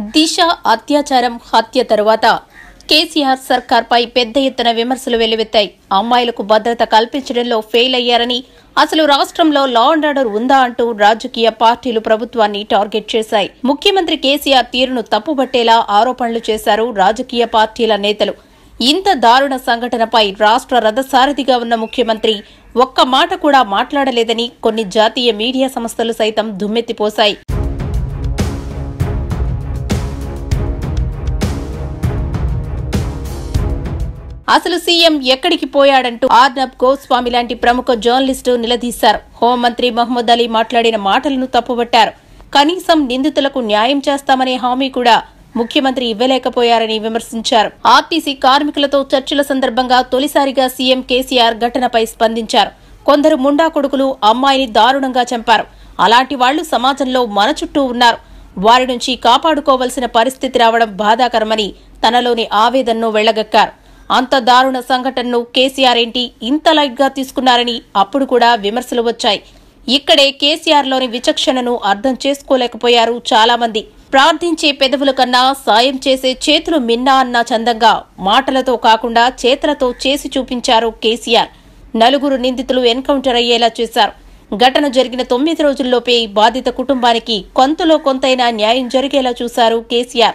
దిశ అత్యాచారం హత్య తరువాత కేసీఆర్ సర్కార్పై పెద్ద ఎత్తున విమర్శలు వెల్లువెత్తాయి. అమ్మాయిలకు భద్రత కల్పించడంలో ఫెయిల్ అయ్యారని, అసలు రాష్ట్రంలో లా అండ్ ఆర్డర్ ఉందా అంటూ రాజకీయ పార్టీలు ప్రభుత్వాన్ని టార్గెట్ చేశాయి. ముఖ్యమంత్రి కేసీఆర్ తీరును తప్పుబట్టేలా ఆరోపణలు చేశారు రాజకీయ పార్టీల నేతలు. ఇంత దారుణ సంఘటనపై రాష్ట్ర రథసారథిగా ఉన్న ముఖ్యమంత్రి ఒక్క మాట కూడా మాట్లాడలేదని కొన్ని జాతీయ మీడియా సంస్థలు సైతం దుమ్మెత్తిపోశాయి. అసలు సీఎం ఎక్కడికి పోయాడంటూ ఆర్నబ్ గోస్వామి లాంటి ప్రముఖ జర్నలిస్టు నిలదీశారు. హోంమంత్రి మహ్మద్ అలీ మాట్లాడిన మాటలను తప్పుబట్టారు. కనీసం నిందితులకు న్యాయం చేస్తామనే హామీ కూడా ముఖ్యమంత్రి ఇవ్వలేకపోయారని విమర్శించారు. ఆర్టీసీ కార్మికులతో చర్చల సందర్భంగా తొలిసారిగా సీఎం కేసీఆర్ ఘటనపై స్పందించారు. కొందరు ముండా కొడుకులు అమ్మాయిని దారుణంగా చంపారు. అలాంటి వాళ్లు సమాజంలో మన చుట్టూ ఉన్నారు. వారి నుంచి కాపాడుకోవలసిన పరిస్థితి రావడం బాధాకరమని తనలోని ఆవేదనను వెళ్లగక్కారు. అంత దారుణ సంఘటనను కేసీఆర్ ఏంటి ఇంత లైట్ గా తీసుకున్నారని అప్పుడు కూడా విమర్శలు వచ్చాయి. ఇక్కడే కేసీఆర్లోని విచక్షణను అర్థం చేసుకోలేకపోయారు చాలా మంది. ప్రార్థించే పెదవుల కన్నా సాయం చేసే చేతులు మిన్నా అన్న చందంగా మాటలతో కాకుండా చేతలతో చేసి చూపించారు కేసీఆర్. నలుగురు నిందితులు ఎన్కౌంటర్ అయ్యేలా చేశారు. ఘటన జరిగిన 9 రోజుల్లోపే బాధిత కుటుంబానికి కొంతలో కొంతైనా న్యాయం జరిగేలా చూశారు కేసీఆర్.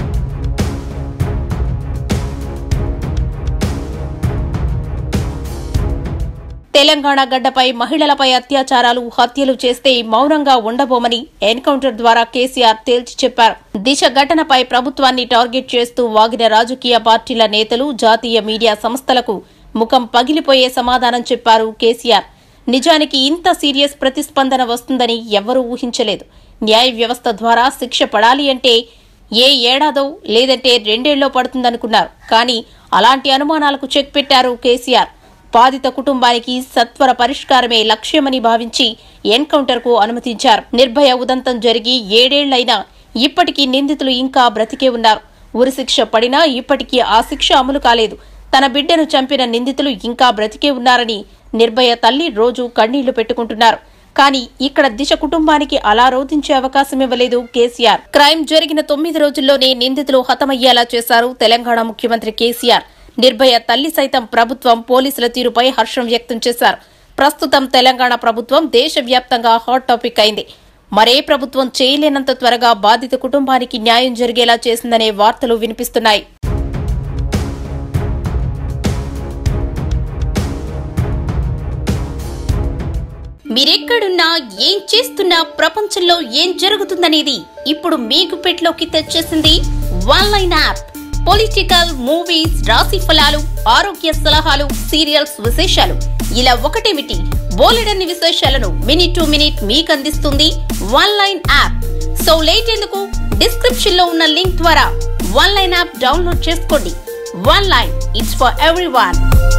తెలంగాణ గడ్డపై మహిళలపై అత్యాచారాలు, హత్యలు చేస్తే మౌనంగా ఉండబోమని ఎన్కౌంటర్ ద్వారా కేసీఆర్ తేల్చి చెప్పారు. దిశ ఘటనపై ప్రభుత్వాన్ని టార్గెట్ చేస్తూ వాగిన రాజకీయ పార్టీల నేతలు, జాతీయ మీడియా సంస్థలకు ముఖం పగిలిపోయే సమాధానం చెప్పారు కేసీఆర్. నిజానికి ఇంత సీరియస్ ప్రతిస్పందన వస్తుందని ఎవ్వరూ ఊహించలేదు. న్యాయ వ్యవస్థ ద్వారా శిక్ష పడాలి అంటే ఏ ఏడాదో లేదంటే 2 ఏళ్లో పడుతుందనుకున్నారు. కానీ అలాంటి అనుమానాలకు చెక్ పెట్టారు కేసీఆర్. బాధిత కుటుంబానికి సత్వర పరిష్కారమే లక్ష్యమని భావించి ఎన్కౌంటర్ కు అనుమతించారు. నిర్భయ ఉదంతం జరిగి 7 ఏళ్లైనా ఇప్పటికీ నిందితులు ఇంకా బ్రతికే ఉన్నారు. ఉరిశిక్ష పడినా ఇప్పటికీ ఆ శిక్ష అమలు కాలేదు. తన బిడ్డను చంపిన నిందితులు ఇంకా బ్రతికే ఉన్నారని నిర్భయ తల్లి రోజు కన్నీళ్లు పెట్టుకుంటున్నారు. కానీ ఇక్కడ దిశ కుటుంబానికి అలా రోధించే అవకాశం ఇవ్వలేదు కేసీఆర్. క్రైమ్ జరిగిన 9 రోజుల్లోనే నిందితులు హతమయ్యేలా చేశారు తెలంగాణ ముఖ్యమంత్రి కేసీఆర్. నిర్భయ తల్లి సైతం ప్రభుత్వం, పోలీసుల తీరుపై హర్షం వ్యక్తం చేశారు. ప్రస్తుతం తెలంగాణ ప్రభుత్వం దేశవ్యాప్తంగా హాట్ టాపిక్ అయింది. మరే ప్రభుత్వం చేయలేనంత త్వరగా బాధిత కుటుంబానికి న్యాయం జరిగేలా చేసిందనే వార్తలు వినిపిస్తున్నాయి. మీరెక్కడున్నా, ఏం చేస్తున్నా, ప్రపంచంలో ఏం జరుగుతుందనేది ఇప్పుడు మీ గుప్పెట్లోకి తెచ్చేసింది వన్లైన్ యాప్. పొలిటికల్, మూవీస్, రాశి ఫలాలు, ఆరోగ్య సలహాలు, సీరియల్స్ విశేషాలు, ఇలా ఒకటేమిటి బోలెడన్ని విశేషాలను మినిట్ టు మినిట్ మీకు అందిస్తుంది వన్లైన్ యాప్. సో లేట్ ఎందుకు, డిస్క్రిప్షన్ లో ఉన్న లింక్ ద్వారా వన్లైన్ యాప్ డౌన్లోడ్ చేసుకోండి. Oneline, it's for everyone.